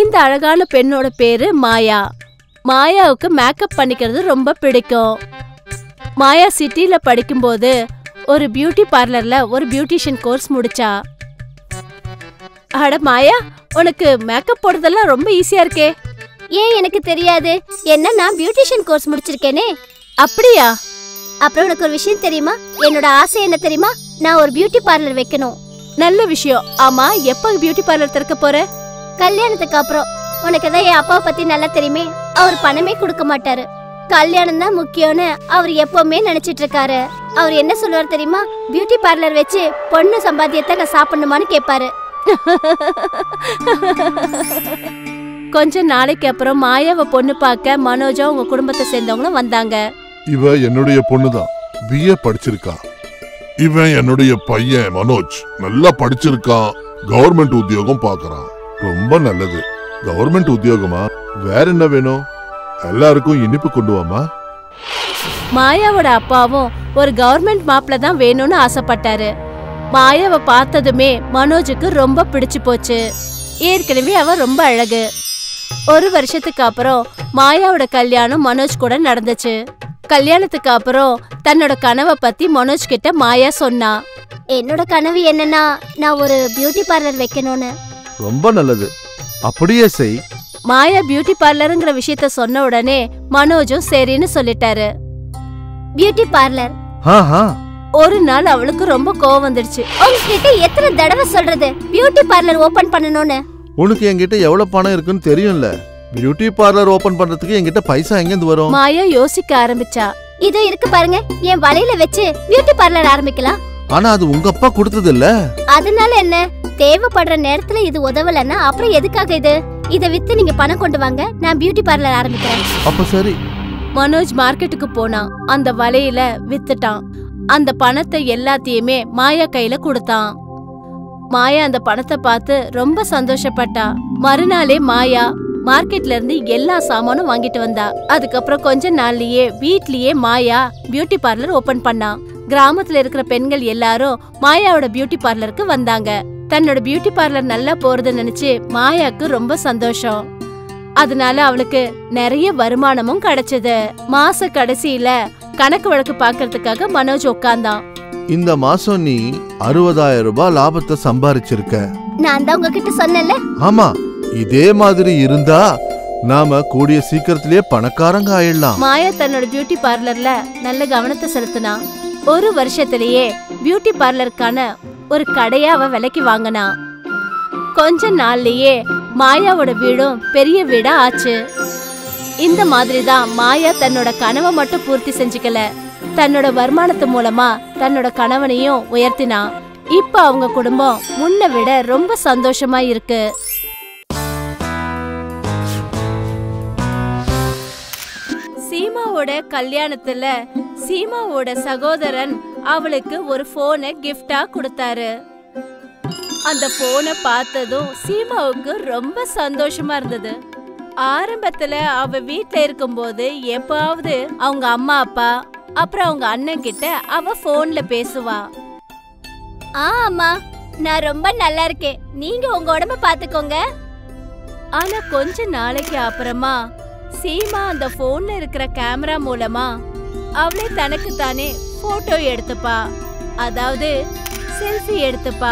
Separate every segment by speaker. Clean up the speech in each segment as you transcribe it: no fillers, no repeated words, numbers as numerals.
Speaker 1: இந்த அழகான பெண்ணோட பேரு மாயா. மாயாவுக்கு மேக்கப் பண்ணிக்கிறது ரொம்ப பிடிக்கும். மாயா சிட்டில படிக்கும்போது ஒரு பியூட்டி பார்லர்ல ஒரு பியூட்டிஷியன் கோர்ஸ் முடிச்சா. அட மாயா, உனக்கு மேக்கப் போடுறதெல்லாம் ரொம்ப ஈஸியா இருக்கே.
Speaker 2: ஏன் எனக்கு தெரியாது, என்ன நான் பியூட்டிஷியன் கோர்ஸ் முடிச்சிருக்கேனே.
Speaker 1: அப்படியா?
Speaker 2: அப்புறம் உனக்கு ஒரு விஷயம் தெரியுமா? என்னோட ஆசை என்ன தெரியுமா? நான் ஒரு பியூட்டி பார்லர் வைக்கணும்.
Speaker 1: நல்ல விஷயம். ஆமா, எப்ப பியூட்டி பார்லர் திறக்க போற?
Speaker 2: கல்யாணத்துக்கு அப்புறம். உனக்கு தான் என் அப்பாவை பத்தி நல்லா தெரியுமே. அவர் பணமே கொடுக்க மாட்டாரு, கல்யாணம் தான் முக்கியம்னு அவர் எப்பவுமே நினைச்சிட்டு இருக்காரு. அவர் என்ன சொல்லுவார் தெரியுமா? பியூட்டி பார்லர் வச்சு பொண்ணு சம்பாத்தியத்தை நான் சாப்பிடணுமான்னு கேட்பாரு.
Speaker 1: கொஞ்ச நாளைக்கு அப்புறம் மாயாவை பொண்ணு பார்க்க மனோஜா உங்க குடும்பத்தை சேர்ந்தவங்களும் வந்தாங்க.
Speaker 3: இவ என்னுடைய பொண்ணுதான், BA படிச்சிருக்கா. இவன் என்னுடைய பையன் மனோஜ், நல்லா படிச்சிருக்கான், கவர்மெண்ட் உத்தியோகம் பாக்குறான். ரொம்ப நல்லது. கவர்மெண்ட் உத்தியோகமா? வேற என்ன வேணும்? எல்லாருக்கும் இனிப்பு கொண்டு வாமா.
Speaker 1: மாயாவோட அப்பாவும் ஒரு கவர்மெண்ட் மாப்பிள்ள தான் வேணும்னு ஆசைப்பட்டாரு. மாயாவை பார்த்ததுமே மனோஜுக்கு ரொம்ப பிடிச்சு போச்சு. ஏற்கனவே அவ ரொம்ப அழகு. ஒரு வருஷத்துக்கு அப்புறம் மாயாவோட கல்யாணம் மனோஜ் கூட நடந்துச்சு. கல்யாணத்துக்கு அப்புறம் தன்னோட கனவை பத்தி மனோஜ் கிட்ட மாயா சொன்னா.
Speaker 2: என்னோட கனவு என்னன்னா, நான் ஒரு பியூட்டி பார்லர் வைக்கணும்னு.
Speaker 4: ரொம்ப நல்லது, அப்படியே செய்.
Speaker 1: மாயா பியூட்டி பார்லருங்கிற விஷயத்த சொன்ன உடனே மனோஜும் சரின்னு சொல்லிட்டாரு.
Speaker 2: Beauty parlour.
Speaker 1: ஒரு நாள் அவளுக்கு ரொம்ப கோவம் வந்துடுச்சு.
Speaker 2: உங்ககிட்ட எத்தனை தடவை சொல்றது பியூட்டி பார்லர் ஓபன் பண்ணணும்னு?
Speaker 4: உனக்கு என்கிட்ட எவ்வளவு பணம் இருக்குன்னு தெரியும்ல. பியூட்டி பார்லர் ஓபன் பண்றதுக்கு என்கிட்ட பைசா எங்கிருந்து வரும்?
Speaker 1: மாயா யோசிக்க ஆரம்பிச்சா.
Speaker 2: இது இருக்கு பாருங்க, என் வலையில வச்சு பியூட்டி பார்லர் ஆரம்பிக்கலாம்.
Speaker 4: ஆனா அது உங்க அப்பா கொடுத்தது இல்ல.
Speaker 2: அதனால என்ன? தேவைப்படுற நேரத்துல இது உதவலன்னா அப்புறம் எதுக்காக இது? இத வித்து நீங்க பணம் கொண்டு வாங்க, நான் பியூட்டி பார்லர் ஆரம்பிக்கிறேன்.
Speaker 4: அப்ப சரி.
Speaker 1: மனோஜ் மார்க்கெட்டுக்கு போனான். அந்த வலையில வித்துட்டான். அந்த பணத்தை எல்லாத்தையுமே மாயா கையில கொடுத்தான். மாயா அந்த பணத்தை பார்த்து ரொம்ப சந்தோஷப்பட்டா. மறுநாளே மாயா மார்க்கெட்ல இருந்து எல்லா சாமானும் வாங்கிட்டு வந்தா. அதுக்கப்புறம் கொஞ்ச நாள்லயே வீட்லயே மாயா பியூட்டி பார்லர் ஓபன் பண்ணா. கிராமத்துல இருக்கிற பெண்கள் எல்லாரும் மாயாவோட பியூட்டி பார்லருக்கு வந்தாங்க. தன்னோட பியூட்டி பார்லர் நல்லா போறது நினைச்சு மாயாக்கு ரொம்ப சந்தோஷம். அதனால அவளுக்கு நிறைய வருமானமும் கிடைச்சது. மாச கடைசியில கணக்கு வழக்கு பாக்குறதுக்காக மனோஜ் உட்கார்ந்தான்.
Speaker 4: இந்த மாசம் நீ 60,000 ரூபாய் லாபத்தை சம்பாரிச்சிருக்க.
Speaker 2: நான் தான் உங்ககிட்ட சொன்னேன்ல.
Speaker 4: ஆமா, இதே மாதிரி இருந்தா நாம கூடிய சீக்கிரத்திலேயே பணக்காரங்க ஆயிடலாம்.
Speaker 1: மாயா தன்னோட பியூட்டி பார்லர்ல நல்ல கவனத்தை செலுத்தினா. ஒரு வருஷத்திலேயே பியூட்டி பார்லருக்கான ஒரு கடையா அவ விலைக்கு வாங்கினா. கொஞ்ச நாள்லயே மாயாவோட வீடும் பெரிய வீடா ஆச்சு. இந்த மாதிரிதான் மாயா தன்னோட கனவை மட்டும் பூர்த்தி செஞ்சுக்கல, தன்னோட வருமானத்து மூலமா தன்னோட கணவனையும் உயர்த்தினா. இப்ப அவங்க குடும்பம் முன்ன விட ரொம்ப சந்தோஷமா இருக்கு. சீமாவோட கல்யாணத்துல சீமாவோட சகோதரன் அவளுக்கு ஒரு போனை கிஃப்டா கொடுத்தாரு. அந்த போனை பார்த்ததும் சீமாவுக்கு ரொம்ப சந்தோஷமா இருந்தது. ஆரம்பத்துல அவ வீட்ல இருக்கும்போது எப்பாவது அவங்க அம்மா அப்பா அப்புறம் அவங்க அண்ணன் கிட்ட அவ போன்ல பேசுவா.
Speaker 2: அம்மா, நான் ரொம்ப நல்லா இருக்கேன், நீங்க உங்க உடம்ப பாத்துக்கோங்க.
Speaker 1: ஆனா கொஞ்ச நாளைக்கு அப்புறமா சீமா அந்த போன்ல இருக்கிற கேமரா மூலமா அவளே தனக்கு தானே போட்டோ எடுத்துப்பா, அதாவது செல்ஃபி எடுத்துப்பா.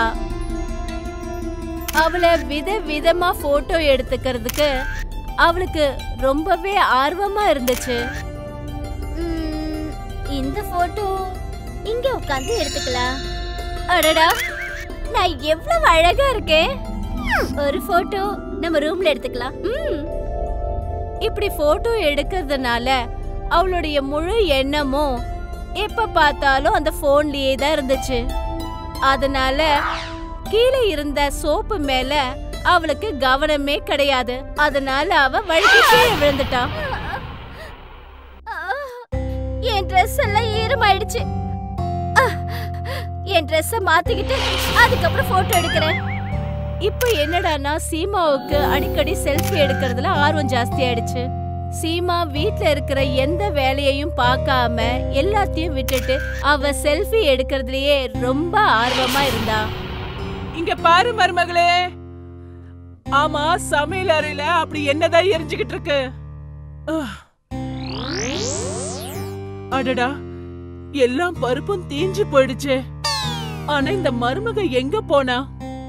Speaker 1: அவளை விதவிதமா போட்டோ எடுத்துக்கிறதுக்கு அவளுக்கு ரொம்பவே ஆர்வமா இருந்துச்சு.
Speaker 2: இந்த போட்டோ இங்க உட்கார்ந்து எடுத்துக்கலாம். அடடா, நான் எவ்வளவு அழகா இருக்கேன். ஒரு போட்டோ நம்ம ரூம்ல எடுத்துக்கலாம்.
Speaker 1: இப்படி போட்டோ எடுக்கிறதுனால அவளுடைய முழு எண்ணமும் எப்ப பார்த்தாலும் அந்த போன்லயே தான் இருந்துச்சு. அதனால கீழே இருந்த சோப்பு மேல அவளுக்கு கவனமே கிடையாது. அதனால அவ வழுக்கி கீழே விழுந்துட்டா.
Speaker 2: என் ட்ரெஸ் எல்லாம் ஈரமாயிடுச்சு. என் ட்ரெஸ்ஸ மாத்திக்கிட்டு அதுக்கப்புறம் போட்டோ எடுக்கிறேன்.
Speaker 1: இப்ப என்னடானா சீமாவுக்கு அடிக்கடி செல்ஃபி எடுக்கிறதுல ஆர்வம் ஜாஸ்தி ஆயிடுச்சு. சீமா வீட்ல இருக்கிற எந்த வேலையையும் பார்க்காம எல்லாத்தையும் விட்டுட்டு அவ செல்ஃபி எடுக்கிறதுலயே ரொம்ப ஆர்வமா இருந்தா.
Speaker 5: இங்க பாரு மருமகளே, ஆமா, சமையல் அறையில அப்படி என்னதான் எரிஞ்சுகிட்டு இருக்கு? அடடா, எல்லாம் பருப்பும் தீஞ்சு போயிடுச்சு. ஆனா இந்த மருமக எங்க போனா?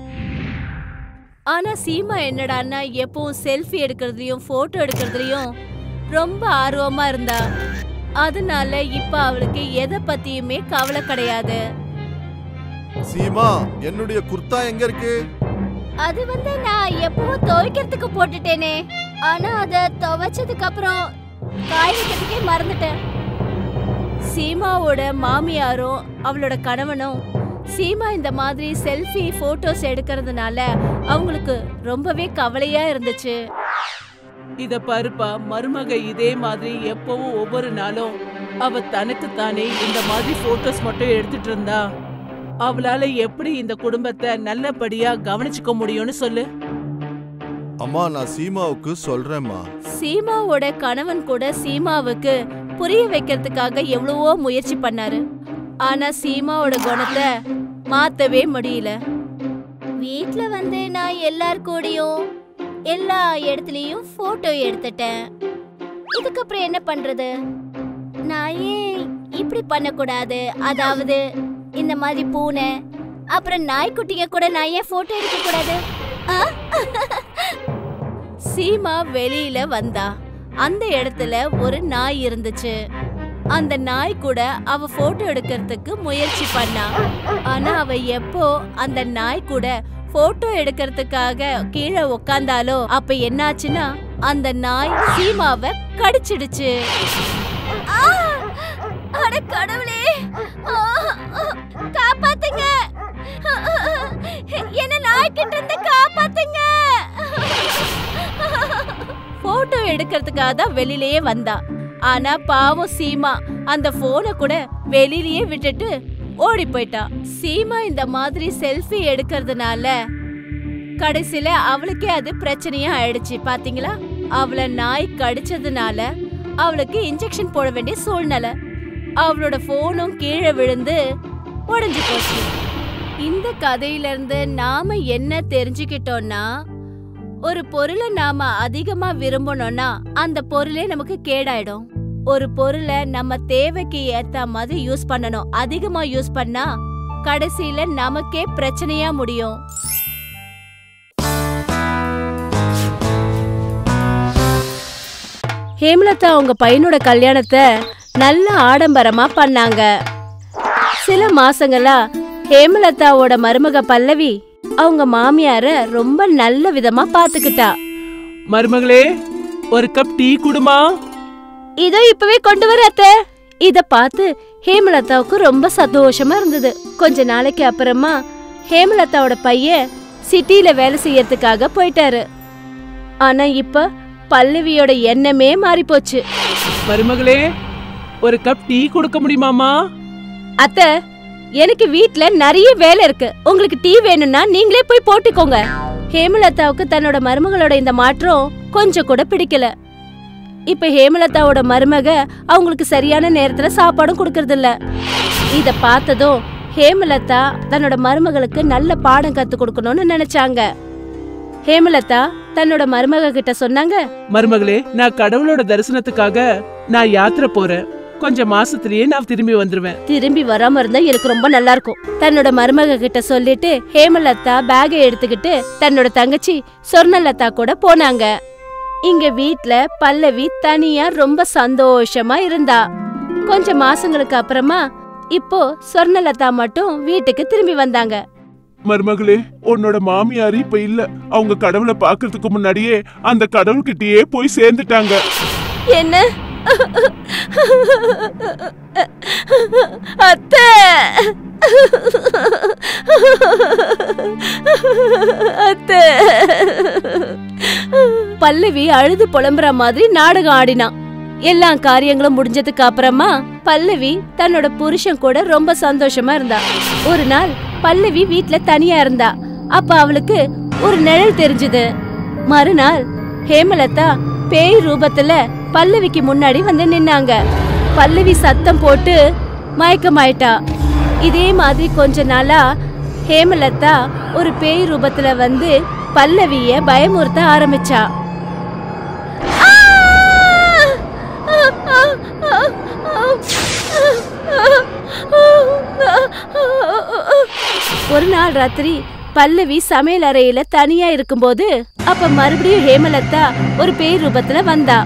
Speaker 1: ஆனா சீமா என்னடான்னா எப்பவும் செல்ஃபி எடுக்கிறதுலயும் போட்டோ எடுக்கிறதுலயும் ரொம்ப ஆர்வமா இருந்தா. அதனால இப்ப அவளுக்கு எதை பத்தியுமே கவலை கிடையாது.
Speaker 4: சீமா, என்னுடைய குர்தா எங்க இருக்கு?
Speaker 2: அது நான் எப்பவும் துவைக்கிறதுக்கு போட்டுட்டேனே. ஆனா அத துவைச்சதுக்கு அப்புறம் காய வைக்கிறதுக்கே மறந்துட்டேன்.
Speaker 1: சீமாவோட மாமியாரும் அவளோட கணவனும் சீமா இந்த மாதிரி செல்ஃபி போட்டோஸ் எடுக்கிறதுனால அவங்களுக்கு ரொம்பவே கவலையா இருந்துச்சு.
Speaker 5: இத பாருப்பா, மருமக இதே மாதிரி எப்பவும் ஒவ்வொரு நாளும் அவ தனக்கு தானே இந்த மாதிரி போட்டோஸ் மட்டும் எடுத்துட்டு இருந்தா அவளால எப்படி இந்த குடும்பத்தை நல்லபடியா கவனிச்சுக்க முடியும்னு சொல்லு.
Speaker 4: அம்மா, நான் சீமாவுக்கு சொல்றேம்மா.
Speaker 1: சீமாவோட கணவன் கூட சீமாவுக்கு புரிய வைக்கிறதுக்காக எவ்வளவோ முயற்சி பண்ணாரு. ஆனா சீமாவோட குணத்தை மாத்தவே முடியல.
Speaker 2: வீட்ல நான் எல்லார் கூடயும் எல்லா இடத்துலயும் போட்டோ எடுத்துட்டேன். இதுக்கப்புறம் என்ன பண்றது? நான் ஏன் இப்படி பண்ணக்கூடாது? அதாவது இந்த மாதிரி பூனை அப்புறம் நாய்க்குட்டிங்க கூட நான் ஏன் போட்டோ எடுக்க கூடாது?
Speaker 1: சீமா வெளியில வந்தா. அந்த இடத்துல ஒரு நாய் இருந்துச்சு. அந்த நாய் கூட அவ போட்டோ எடுக்கிறதுக்கு முயற்சி பண்ணா. ஆனா அவ எப்போ அந்த நாய் கூட போட்டோ எடுக்கிறதுக்காக கீழே உக்காந்தாலோ அப்ப என்னாச்சுன்னா அந்த நாய் சீமாவை கடிச்சிடுச்சு.
Speaker 2: அட கடவுளே, காப்பாத்துங்க! என்ன நாய்கிட்ட இருந்து காப்பாத்துங்க!
Speaker 1: போட்டோ எடுக்கிறதுக்காக தான் வெளியிலேயே வந்தா. ஆனா பாவம் சீமா அந்த போனை கூட வெளியிலேயே விட்டுட்டு ஓடி போயிட்டா. சீமா இந்த மாதிரி செல்ஃபி எடுக்கிறதுனால கடைசியில அவளுக்கே அது பிரச்சனையா ஆயிடுச்சு. பாத்தீங்களா, அவளை நாய் கடிச்சதுனால அவளுக்கு இன்ஜெக்ஷன் போட வேண்டிய சூழ்நிலை. அவளோட போனும் கீழே விழுந்து உடைஞ்சு போச்சு. இந்த கதையில இருந்து நாம என்ன தெரிஞ்சுக்கிட்டோம்னா, ஒரு பொருளை நாம அதிகமா விரும்பணும்னா அந்த பொருளே நமக்கு கேடாயிடும். ஒரு பொருளை நம்ம தேவைக்கு ஏத்த மாதிரி யூஸ் பண்ணணும். அதிகமா யூஸ் பண்ணா கடைசியில நமக்கே பிரச்சனையா முடியும். ஹேமலதா அவங்க பையனோட கல்யாணத்தை நல்ல ஆடம்பரமா பண்ணாங்க. சில மாசங்களா ஹேமலதாவோட மருமக பல்லவி அவங்க மாமியார ரொம்ப நல்ல விதமா பாத்துக்கிட்டா.
Speaker 5: மருமகளே, ஒரு கப் டீ குடுமா.
Speaker 1: இதோ இப்பவே கொண்டு வர அத்தை. இத பார்த்து ஹேமலதாவுக்கு ரொம்ப சந்தோஷமா இருந்தது. கொஞ்ச நாளைக்கு அப்புறமா ஹேமலதாவோட பையன் சிட்டில வேலை செய்யறதுக்காக போயிட்டாரு. ஆனா இப்ப பல்லவியோட எண்ணமே மாறி போச்சு.
Speaker 5: மருமகளே, ஒரு கப் டீ கொடுக்க முடியுமாமா?
Speaker 1: அத்தை, எனக்கு வீட்ல நிறைய வேலை இருக்கு. உங்களுக்கு டீ வேணும்னா நீங்களே போய் போட்டுக்கோங்க. ஹேமலதாவுக்கு தன்னோட மருமகளோட இந்த மாற்றம் கொஞ்சம் கூட பிடிக்கல. இப்ப ஹேமலதாவோட மருமக அவங்களுக்கு சரியான நேரத்துல சாப்பாடும் கொடுக்கறது இல்ல. இத பார்த்ததும் ஹேமலதா தன்னோட மருமகளுக்கு நல்ல பாடம் கத்து கொடுக்கணும்னு நினைச்சாங்க. ஹேமலதா தன்னோட மருமக கிட்ட சொன்னாங்க,
Speaker 5: மருமகளே, நான் கடவுளோட தரிசனத்துக்காக நான் யாத்திரை போறேன். கொஞ்சம் மாசத்திலேயே நான் திரும்பி வந்துருவேன்.
Speaker 1: திரும்பி வராம இருந்தா எனக்கு ரொம்ப நல்லா இருக்கும். தன்னோட மருமக கிட்ட சொல்லிட்டு ஹேமலதா பேகை எடுத்துக்கிட்டு தன்னோட தங்கச்சி சொர்ணலதா கூட போனாங்க. இங்க வீட்ல பல்லவி தனியா ரொம்ப சந்தோஷமா இருந்தா. கொஞ்சம் மாசங்களுக்கு அப்புறமா இப்போ சொர்ணலதா மட்டும் வீட்டுக்கு திரும்பி வந்தாங்க.
Speaker 6: மருமகளே, உன்னோட மாமியார் இப்ப இல்ல. அவங்க கடவுளை பாக்குறதுக்கு முன்னாடியே அந்த கடவுள்கிட்டயே போய் சேர்ந்துட்டாங்க.
Speaker 1: என்ன அத்தை? அத்தை, பல்லவி அழுது புலம்புற மாதிரி நாடகம் ஆடினா. எல்லா காரியங்களும் முடிஞ்சதுக்கு அப்புறமா பல்லவி தன்னோட புருஷன் கூட ரொம்ப சந்தோஷமா இருந்தா. ஒரு நாள் பல்லவி வீட்ல தனியா இருந்தா. அப்ப அவளுக்கு ஒரு நிழல் தெரிஞ்சது. மறுநாள் ஹேமலதா பேய் ரூபத்துல பல்லவிக்கு முன்னாடி வந்து நின்னாங்க. பல்லவி சத்தம் போட்டு மயக்கமாயிட்டா. இதே மாதிரி கொஞ்ச நாளா ஹேமலதா ஒரு பேய் ரூபத்துல வந்து பல்லவிய பயமுறுத்த ஆரம்பிச்சா. ஒரு நாள் ராத்திரி பல்லவி சமையல் அறையில தனியா இருக்கும்போது அப்ப மறுபடியும் ஹேமலதா ஒரு பேய் ரூபத்துல வந்தா.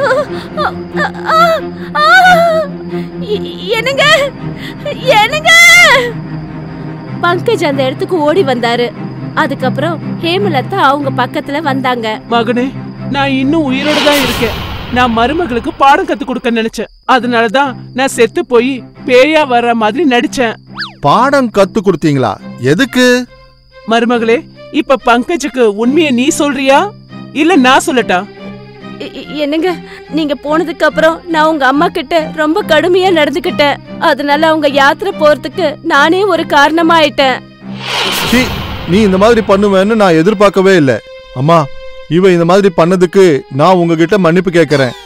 Speaker 1: என்னங்க என்னங்க பங்கஜ் அந்த இடத்துக்கு ஓடி வந்தாரு. அதுக்கப்புறம் ஹேமலதா அவங்க பக்கத்துல வந்தாங்க.
Speaker 5: மகனே, நான் இன்னும் உயிரோட தான் இருக்கேன். நான் மருமகளுக்கு பாடம் கத்து கொடுக்க நினைச்சேன். அதனாலதான் நான் செத்து போய் பேயா வர்ற மாதிரி நடிச்சேன்.
Speaker 4: பாடம் கத்து கொடுத்தீங்களா? எதுக்கு?
Speaker 5: மருமகளே, இப்ப பங்கஜுக்கு உண்மையை நீ சொல்றியா இல்ல நான் சொல்லட்டா?
Speaker 1: என்னங்க, நீங்க போனதுக்கு அப்புறம் நான் உங்க அம்மா கிட்ட ரொம்ப கடுமையா நடந்துகிட்டேன். அதனால அவங்க யாத்திரை போறதுக்கு நானே ஒரு காரணமா ஆயிட்டேன்.
Speaker 4: நீ இந்த மாதிரி பண்ணுவேன்னு நான் எதிர்பார்க்கவே இல்லை. அம்மா, இவ இந்த மாதிரி பண்ணதுக்கு நான் உங்ககிட்ட மன்னிப்பு கேட்கறேன்.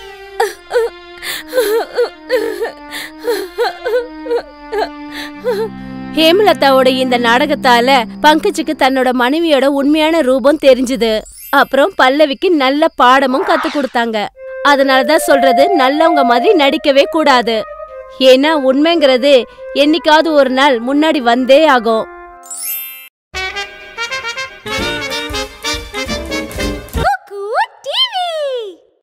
Speaker 1: ஹேமலதாவோட இந்த நாடகத்தால பங்கஜுக்கு தன்னோட மனைவியோட உண்மையான ரூபம் தெரிஞ்சது. அப்புறம் பல்லவிக்கு நல்ல பாடமும் கத்து கொடுத்தாங்க. அதனாலதான் சொல்றது, நல்லவங்க மாதிரி நடிக்கவே கூடாது. ஏன்னா உண்மைங்கிறது என்னைக்காவது ஒரு நாள் முன்னாடி வந்தே ஆகும்.